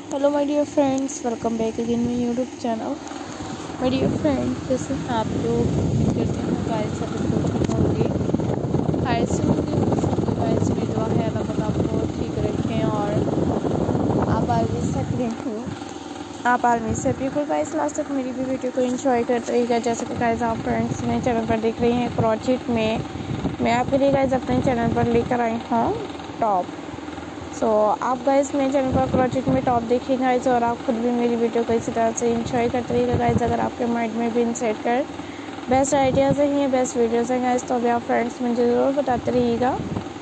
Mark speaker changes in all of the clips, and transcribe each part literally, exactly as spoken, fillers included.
Speaker 1: Hello my dear friends, welcome back again my YouTube channel. My dear friends, जैसे आप लोग उम्मीद करते हैं गाइस सब लोग ठीक होंगे, खैर से होंगे। सबके गाइस में दुआ है अल्लाह ताला आपको ठीक रखें और आप आलमी से रखें आप आलमी से बिल्कुल गाइस लास्ट तक मेरी भी वीडियो को एंजॉय करते रहिएगा। जैसे कि गाइस आप फ्रेंड्स मेरे चैनल पर देख रही हैं क्रोचेट में मैं आपके लिए गाइस अपने चैनल पर लेकर आई हूँ टॉप। सो so, आप गाइस मेरे चैनल पर क्रोचेट में टॉप देखिए गाइस और आप खुद भी मेरी वीडियो को इसी तरह से इंजॉय करते रहिएगा गाइस। अगर आपके माइंड में भी इंसेट कर बेस्ट आइडियाज़ हैं बेस्ट वीडियोज़ हैं गाइस तो अभी आप फ्रेंड्स मुझे ज़रूर बताते रहिएगा।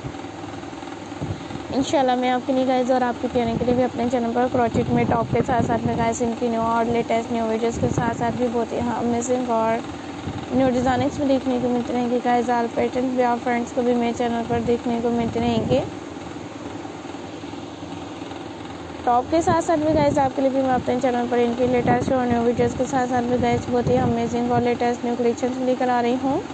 Speaker 1: इंशाल्लाह मैं आपके लिए गाइस और आपके प्यारे के लिए भी अपने चैनल पर क्रोचेट में टॉप के साथ साथ में गाइस इनकी न्यू और लेटेस्ट न्यू वीडियोज़ के साथ साथ भी बहुत ही अमेजिंग और न्यू डिज़ाइनिंग्स भी देखने को मिलते रहेंगे गाइस। आल पैटर्न भी आप फ्रेंड्स को भी मेरे चैनल पर देखने को मिलते रहेंगे। टॉप के साथ साथ भी गाइस आपके लिए भी मैं अपने चैनल पर इनकी लेटेस्ट और न्यू वीडियोस के साथ साथ भी गाइस बहुत ही अमेजिंग और लेटेस्ट न्यू कलेक्शंस लेकर आ रही हूँ।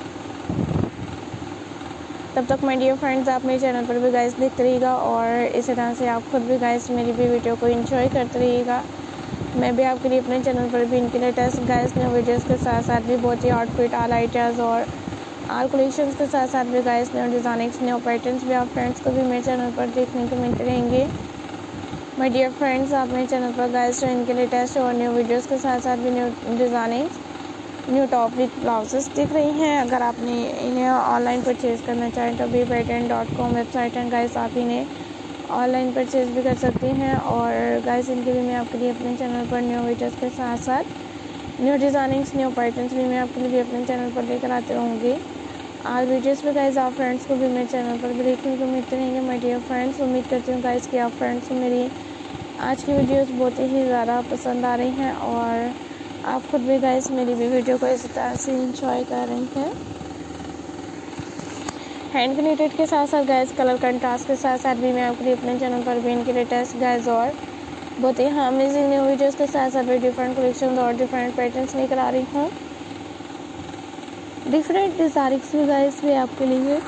Speaker 1: तब तक माय डियर फ्रेंड्स आप मेरे चैनल पर भी गाइस देखते रहिएगा और इसी तरह से आप खुद भी गाइस मेरी भी वीडियो को एंजॉय करते रहिएगा। मैं भी आपके लिए अपने चैनल पर भी इनकी लेटेस्ट गाइस न्यू वीडियोज़ के साथ साथ भी बहुत ही आउटफिट आल आइडियाज़ और आल कलेक्शंस के साथ साथ भी guys new designings new patterns भी आप फ्रेंड्स को भी मेरे चैनल पर देखने को मिलते रहेंगे। माय डियर फ्रेंड्स आप मेरे चैनल पर गाइस इनके लेटेस्ट और न्यू वीडियोस के साथ साथ भी new designings new top with blouses दिख रही हैं। अगर आपने इन्हें ऑनलाइन परचेज़ करना चाहें तो B pattern dot com website है गाइस, आप इन्हें ऑनलाइन परचेज़ भी कर सकते हैं। और गाइस इनके भी मैं आपके लिए अपने चैनल पर न्यू वीडियोस के साथ साथ न्यू डिज़ाइनिंग्स न्यू पैटर्न्स भी मैं आपके लिए भी अपने चैनल पर लेकर आते रहूँगी। आज वीडियोस में गाइस आप फ्रेंड्स को भी मेरे चैनल पर भी देखने को मिलते रहेंगे। माय डियर फ्रेंड्स उम्मीद करती हूँ गाइस कि आप फ्रेंड्स को मेरी आज की वीडियोस बहुत ही ज़्यादा पसंद आ रही हैं और आप खुद भी गाइस मेरी भी वीडियो को इसी तरह से इंजॉय कर रही हैं। हैंड क्रिएटेड के साथ साथ गाइस कलर कंट्रास्ट के साथ साथ भी मैं आपके लिए अपने चैनल पर भी इनके लेटेस्ट गाइस और बहुत ही अमेजिंग न्यू वीडियोस के साथ साथ भी डिफरेंट कलेक्शन और डिफरेंट पैटर्न्स लेकर आ रही हूँ। डिफरेंट डिज़ाइनिंग्स भी गाइस भी आपके लिए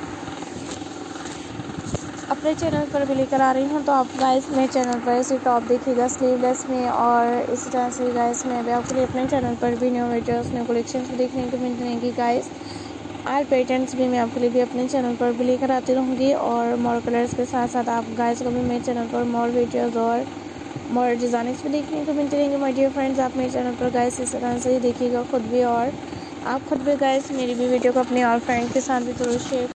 Speaker 1: अपने चैनल पर भी लेकर आ रही हूँ। तो आप गाइस मेरे चैनल पर इसे टॉप देखिएगा स्लीवलेस में और इसी तरह से गाइस मैं भी आपके लिए अपने चैनल पर भी न्यू वीडियोस न्यू कलेक्शंस भी देखने को मिल रहेंगी गाइस। आल पैटर्न्स भी मैं आपके लिए भी अपने चैनल पर भी लेकर आती रहूँगी और मोर कलर्स के साथ साथ आप गाइस को भी मेरे चैनल पर मोर वीडियोज़ और मोर डिज़ाइनिंग्स भी देखने को मिलती रहेंगे। माय डियर फ्रेंड्स आप मेरे चैनल पर गाइस इस तरह से ही देखिएगा खुद भी और आप खुद भी गाइस मेरी भी वीडियो को अपने और फ्रेंड के साथ भी जरूर शेयर